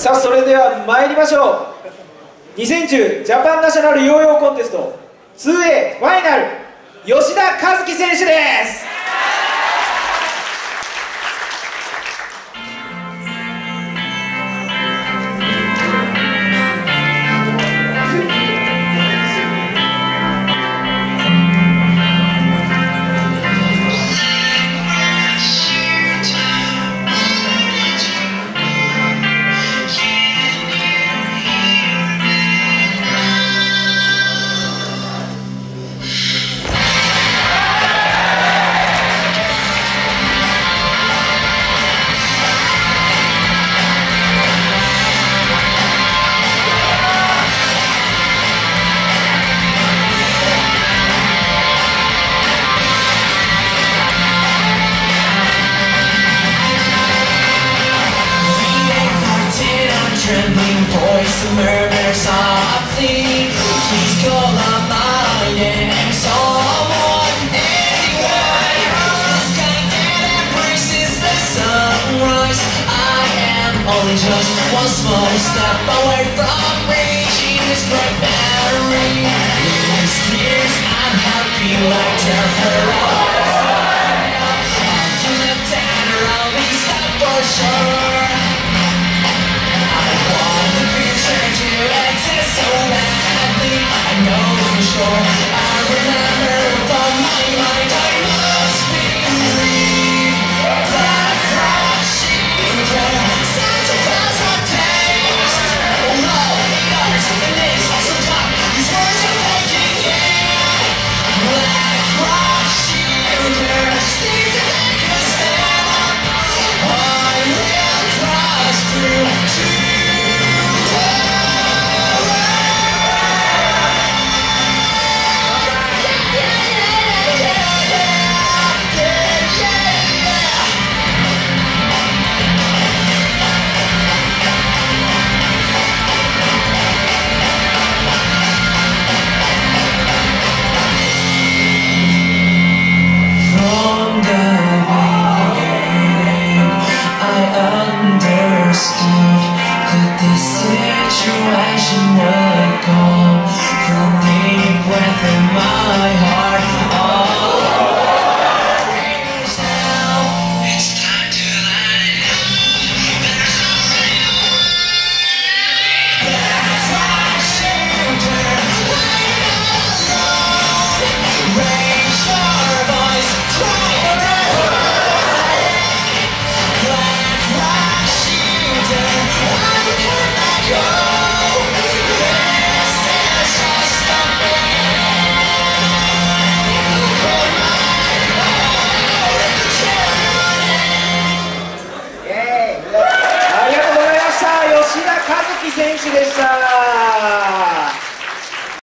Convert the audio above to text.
さあそれでは参りましょう。2010ジャパンナショナルヨーヨーコンテスト 2A ファイナル吉田和樹選手です。 Trembling voice murmurs softly. Please call out my name. Someone, anyone. The sky that embraces the sunrise. I am only just one small step away from reaching this bright battery. These tears, I'm happy like temporary. You left and I'll be stopped for sure. So badly, I know for sure. I remember from my mind I must believe that crashing down such a pleasant taste. Oh no, yours and this also talk. These words are making it. That crashing down seems to make a stand. I will cross through. 選手でした。